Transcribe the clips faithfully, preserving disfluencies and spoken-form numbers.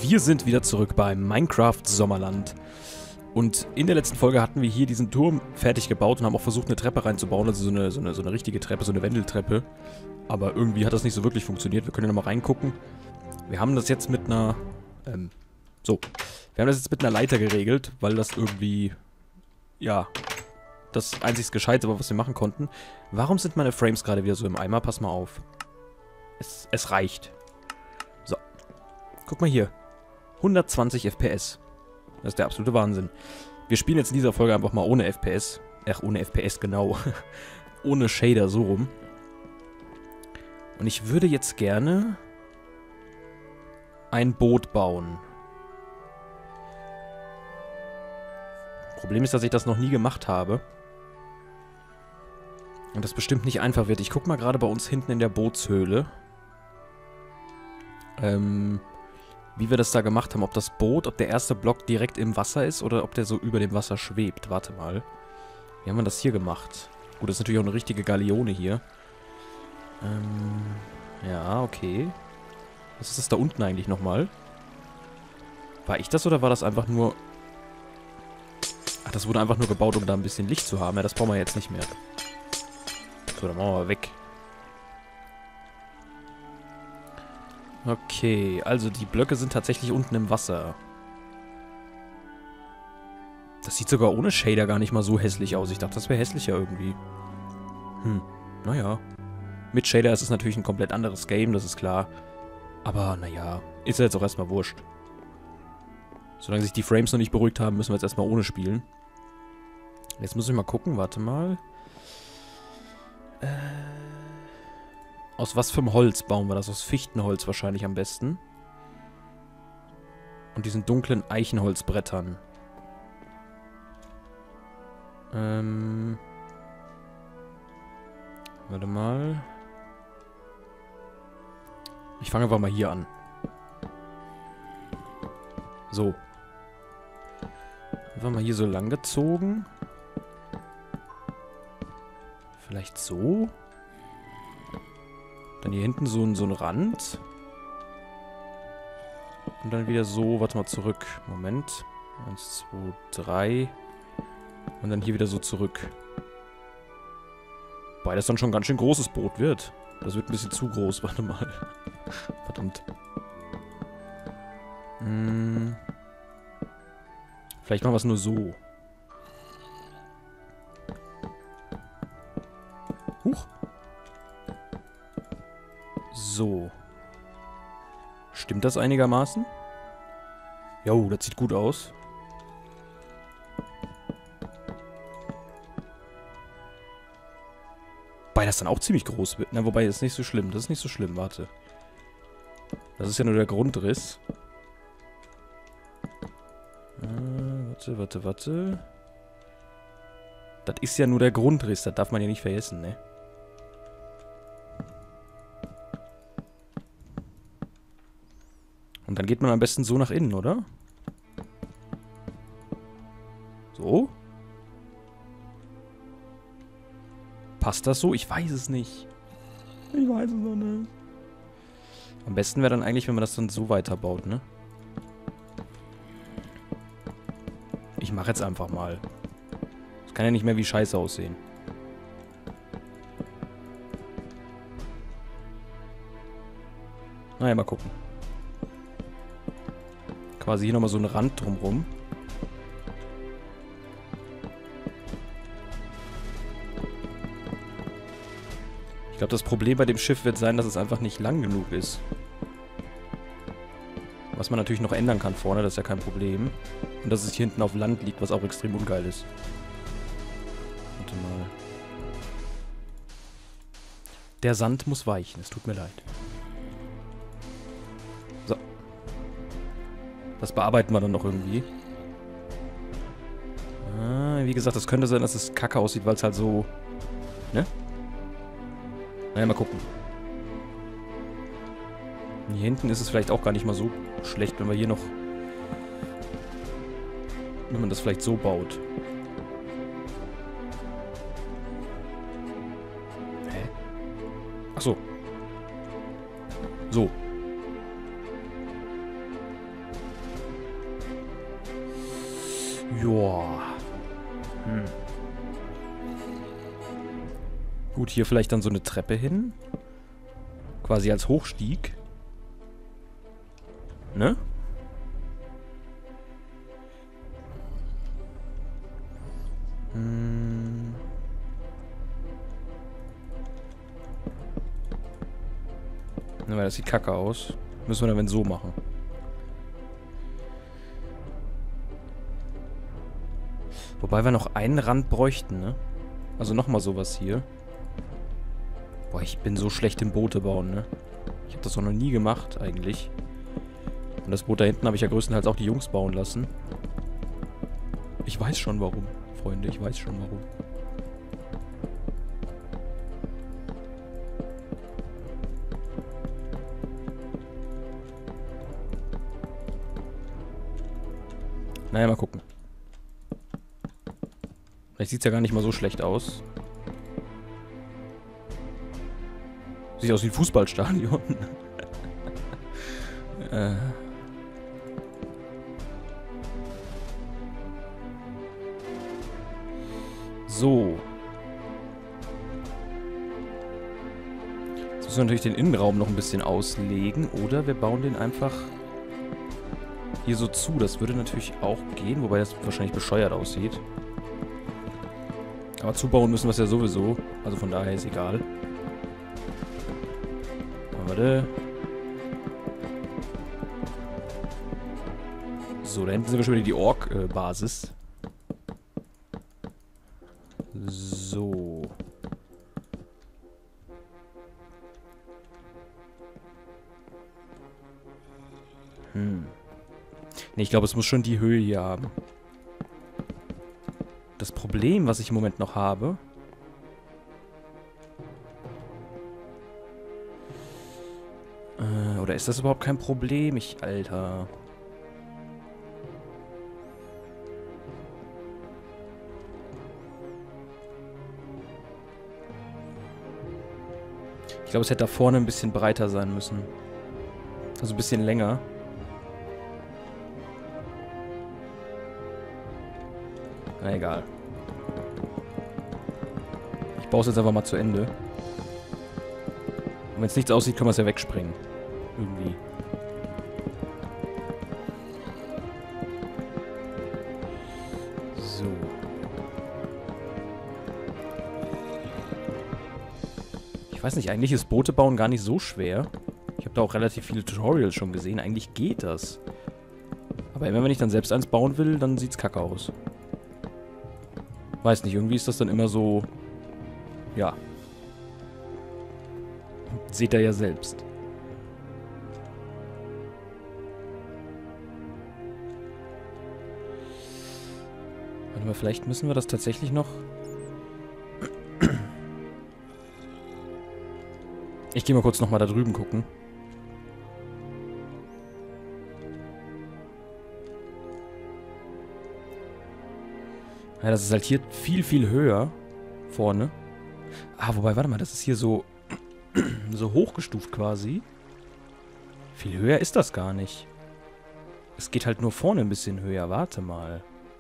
Wir sind wieder zurück bei Minecraft Sommerland. Und in der letzten Folge hatten wir hier diesen Turm fertig gebaut und haben auch versucht, eine Treppe reinzubauen. Also so eine, so eine, so eine richtige Treppe, so eine Wendeltreppe. Aber irgendwie hat das nicht so wirklich funktioniert. Wir können ja nochmal reingucken. Wir haben das jetzt mit einer... Ähm, so. Wir haben das jetzt mit einer Leiter geregelt, weil das irgendwie... Ja... Das einzig Gescheite war, was wir machen konnten. Warum sind meine Frames gerade wieder so im Eimer? Pass mal auf. Es, es reicht. So. Guck mal hier. hundertzwanzig F P S. Das ist der absolute Wahnsinn. Wir spielen jetzt in dieser Folge einfach mal ohne F P S. Ach, ohne F P S, genau. Ohne Shader, so rum. Und ich würde jetzt gerne ein Boot bauen. Problem ist, dass ich das noch nie gemacht habe. Und das bestimmt nicht einfach wird. Ich guck mal gerade bei uns hinten in der Bootshöhle. Ähm... Wie wir das da gemacht haben, ob das Boot, ob der erste Block direkt im Wasser ist oder ob der so über dem Wasser schwebt. Warte mal. Wie haben wir das hier gemacht? Gut, das ist natürlich auch eine richtige Galeone hier. Ähm, ja, okay. Was ist das da unten eigentlich nochmal? War ich das oder war das einfach nur... Ach, das wurde einfach nur gebaut, um da ein bisschen Licht zu haben. Ja, das brauchen wir jetzt nicht mehr. So, dann machen wir mal weg. Okay, also die Blöcke sind tatsächlich unten im Wasser. Das sieht sogar ohne Shader gar nicht mal so hässlich aus. Ich dachte, das wäre hässlicher irgendwie. Hm, naja. Mit Shader ist es natürlich ein komplett anderes Game, das ist klar. Aber naja, ist ja jetzt auch erstmal wurscht. Solange sich die Frames noch nicht beruhigt haben, müssen wir jetzt erstmal ohne spielen. Jetzt muss ich mal gucken, warte mal. Äh... Aus was für einem Holz bauen wir das? Aus Fichtenholz wahrscheinlich am besten. Und diesen dunklen Eichenholzbrettern. Ähm... Warte mal. Ich fange einfach mal hier an. So. Einfach mal hier so lang gezogen. Vielleicht so? Dann hier hinten so ein, so ein Rand. Und dann wieder so, warte mal, zurück. Moment. Eins, zwei, drei. Und dann hier wieder so zurück. Wobei das dann schon ein ganz schön großes Boot wird. Das wird ein bisschen zu groß, warte mal. Verdammt. Hm. Vielleicht machen wir es nur so. Huch. So. Stimmt das einigermaßen? Jo, das sieht gut aus. Wobei das dann auch ziemlich groß wird. Na, wobei, das ist nicht so schlimm. Das ist nicht so schlimm, warte. Das ist ja nur der Grundriss. Äh, warte, warte, warte. Das ist ja nur der Grundriss. Das darf man ja nicht vergessen, ne? Und dann geht man am besten so nach innen, oder? So? Passt das so? Ich weiß es nicht. Ich weiß es noch nicht. Am besten wäre dann eigentlich, wenn man das dann so weiterbaut, ne? Ich mache jetzt einfach mal. Das kann ja nicht mehr wie Scheiße aussehen. Naja, mal gucken. Quasi hier nochmal so ein Rand drumrum. Ich glaube, das Problem bei dem Schiff wird sein, dass es einfach nicht lang genug ist. Was man natürlich noch ändern kann vorne, das ist ja kein Problem. Und dass es hier hinten auf Land liegt, was auch extrem ungeil ist. Warte mal. Der Sand muss weichen, es tut mir leid. So. Das bearbeiten wir dann noch irgendwie. Ah, wie gesagt, es könnte sein, dass es kacke aussieht, weil es halt so... Ne? Naja, mal gucken. Und hier hinten ist es vielleicht auch gar nicht mal so schlecht, wenn wir hier noch... Wenn man das vielleicht so baut. Hä? Ach so. So. Joa. Hm. Gut, hier vielleicht dann so eine Treppe hin. Quasi als Hochstieg. Ne? Hm. Na, weil das sieht kacke aus. Müssen wir dann wenn so machen. Wobei wir noch einen Rand bräuchten, ne? Also nochmal sowas hier. Boah, ich bin so schlecht im Boote bauen, ne? Ich habe das doch noch nie gemacht, eigentlich. Und das Boot da hinten habe ich ja größtenteils auch die Jungs bauen lassen. Ich weiß schon warum, Freunde. Ich weiß schon warum. Naja, mal gucken. Vielleicht sieht es ja gar nicht mal so schlecht aus. Sieht aus wie ein Fußballstadion. äh. So. Jetzt müssen wir natürlich den Innenraum noch ein bisschen auslegen. Oder wir bauen den einfach hier so zu. Das würde natürlich auch gehen, wobei das wahrscheinlich bescheuert aussieht. Aber zubauen müssen wir es ja sowieso. Also von daher ist egal. Warte. So, da hinten sind wir schon wieder die Ork-Basis. So. Hm. Ne, ich glaube, es muss schon die Höhe hier haben. Das Problem, was ich im Moment noch habe... Äh, oder ist das überhaupt kein Problem? Ich, Alter... Ich glaube, es hätte da vorne ein bisschen breiter sein müssen. Also ein bisschen länger. Na egal. Ich baue es jetzt einfach mal zu Ende. Und wenn es nichts aussieht, können wir es ja wegspringen. Irgendwie. So. Ich weiß nicht, eigentlich ist Boote bauen gar nicht so schwer. Ich habe da auch relativ viele Tutorials schon gesehen. Eigentlich geht das. Aber immer wenn ich dann selbst eins bauen will, dann sieht's kacke aus. Weiß nicht, irgendwie ist das dann immer so... Ja. Seht ihr ja selbst. Warte mal, vielleicht müssen wir das tatsächlich noch... Ich gehe mal kurz nochmal da drüben gucken. Ja, das ist halt hier viel, viel höher. Vorne. Ah, wobei, warte mal, das ist hier so... so hochgestuft quasi. Viel höher ist das gar nicht. Es geht halt nur vorne ein bisschen höher. Warte mal.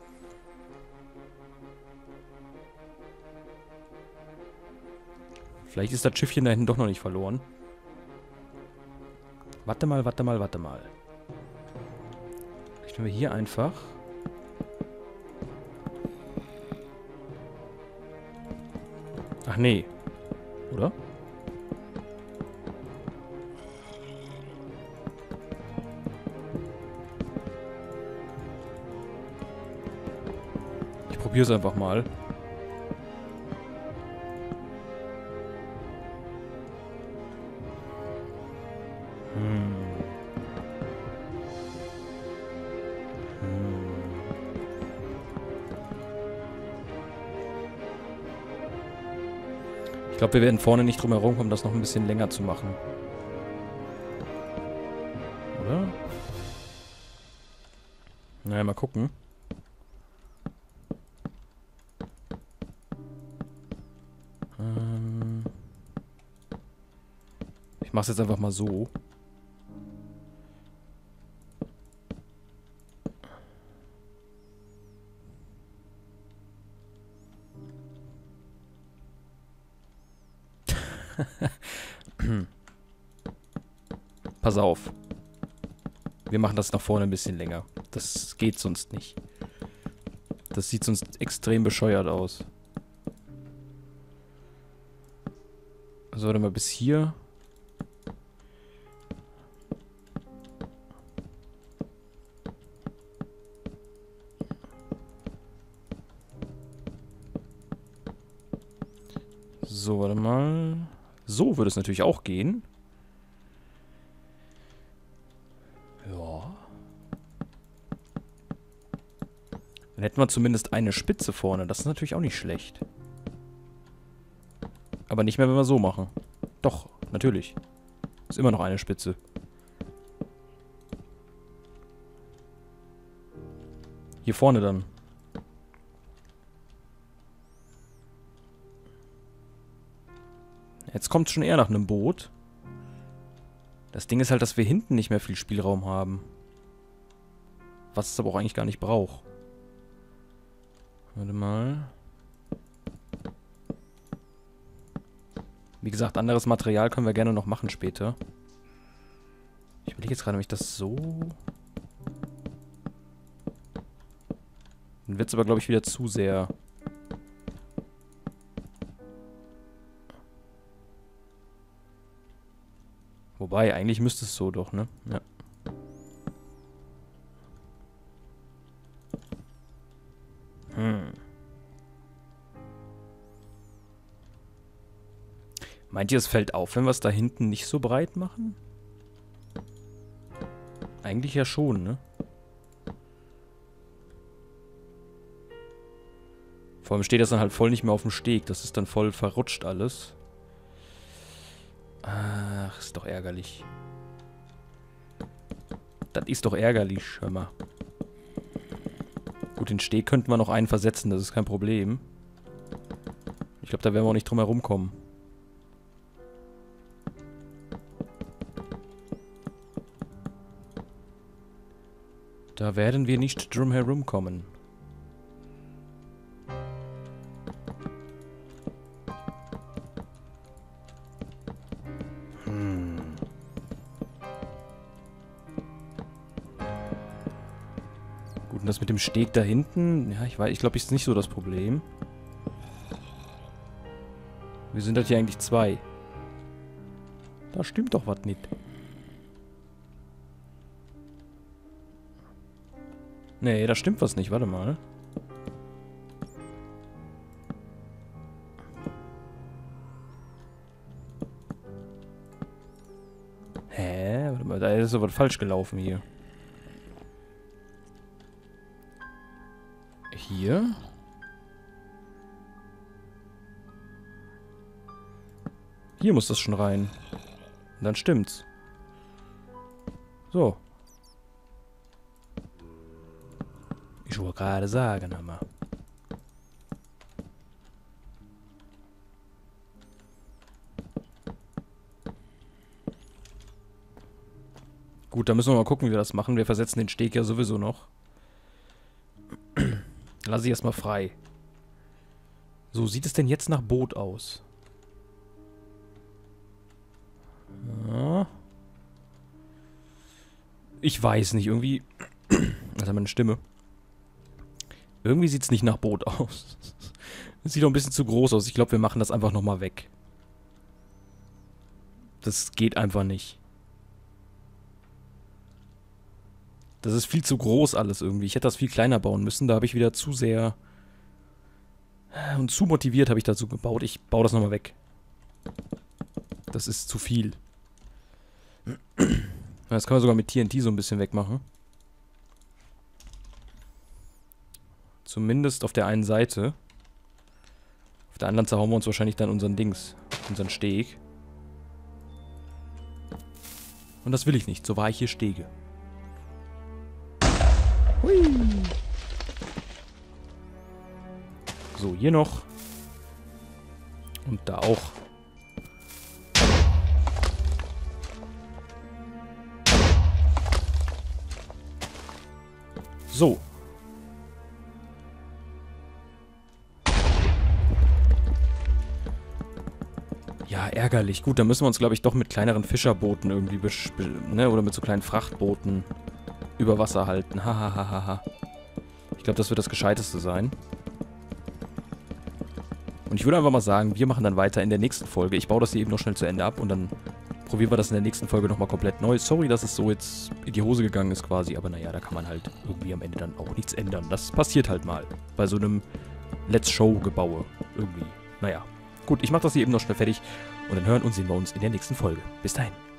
Vielleicht ist das Schiffchen da hinten doch noch nicht verloren. Warte mal, warte mal, warte mal. Vielleicht nehmen wir hier einfach... Ach nee. Oder? Ich probiere es einfach mal. Hm. Hm. Ich glaube, wir werden vorne nicht drum herum kommen, das noch ein bisschen länger zu machen. Oder? Naja, mal gucken. Ähm ich mache es jetzt einfach mal so. Pass auf. Wir machen das nach vorne ein bisschen länger. Das geht sonst nicht. Das sieht sonst extrem bescheuert aus. Also warte mal, bis hier. So, warte mal. So würde es natürlich auch gehen. Ja. Dann hätten wir zumindest eine Spitze vorne. Das ist natürlich auch nicht schlecht. Aber nicht mehr, wenn wir so machen. Doch, natürlich. Ist immer noch eine Spitze. Hier vorne dann. Jetzt kommt es schon eher nach einem Boot. Das Ding ist halt, dass wir hinten nicht mehr viel Spielraum haben. Was es aber auch eigentlich gar nicht braucht. Warte mal. Wie gesagt, anderes Material können wir gerne noch machen später. Ich überlege jetzt gerade, ob ich das so... Dann wird es aber, glaube ich, wieder zu sehr... Wobei, eigentlich müsste es so doch, ne? Ja. Hm. Meint ihr, es fällt auf, wenn wir es da hinten nicht so breit machen? Eigentlich ja schon, ne? Vor allem steht das dann halt voll nicht mehr auf dem Steg. Das ist dann voll verrutscht alles. Ach, ist doch ärgerlich. Das ist doch ärgerlich, hör mal. Gut, den Steg könnten wir noch einen versetzen, das ist kein Problem. Ich glaube, da werden wir auch nicht drum herum kommen. Da werden wir nicht drum herum kommen. Das mit dem Steg da hinten, ja, ich weiß, ich glaube, ist nicht so das Problem. Wir sind halt hier eigentlich zwei. Da stimmt doch was nicht. Nee, da stimmt was nicht, warte mal. Hä? Warte mal, da ist so was falsch gelaufen hier. Hier. Hier muss das schon rein. Und dann stimmt's. So. Ich wollte gerade sagen, Hammer. Gut, dann müssen wir mal gucken, wie wir das machen. Wir versetzen den Steg ja sowieso noch. Lass ich erstmal frei. So, sieht es denn jetzt nach Boot aus? Ja. Ich weiß nicht, irgendwie... Alter, meine Stimme. Irgendwie sieht es nicht nach Boot aus. Das sieht doch ein bisschen zu groß aus. Ich glaube, wir machen das einfach nochmal weg. Das geht einfach nicht. Das ist viel zu groß alles irgendwie. Ich hätte das viel kleiner bauen müssen. Da habe ich wieder zu sehr und zu motiviert habe ich dazu gebaut. Ich baue das nochmal weg. Das ist zu viel. Das kann man sogar mit T N T so ein bisschen wegmachen. Zumindest auf der einen Seite. Auf der anderen zerhauen wir uns wahrscheinlich dann unseren Dings. Unseren Steg. Und das will ich nicht. So war ich hier Stege. Hui. So, hier noch. Und da auch. So. Ja, ärgerlich. Gut, dann müssen wir uns, glaube ich, doch mit kleineren Fischerbooten irgendwie, besch ne, oder mit so kleinen Frachtbooten über Wasser halten. Hahaha. Ich glaube, das wird das Gescheiteste sein. Und ich würde einfach mal sagen, wir machen dann weiter in der nächsten Folge. Ich baue das hier eben noch schnell zu Ende ab und dann probieren wir das in der nächsten Folge nochmal komplett neu. Sorry, dass es so jetzt in die Hose gegangen ist quasi, aber naja, da kann man halt irgendwie am Ende dann auch nichts ändern. Das passiert halt mal bei so einem Let's Show-Gebaue irgendwie. Naja, gut, ich mache das hier eben noch schnell fertig und dann hören und sehen wir uns in der nächsten Folge. Bis dahin.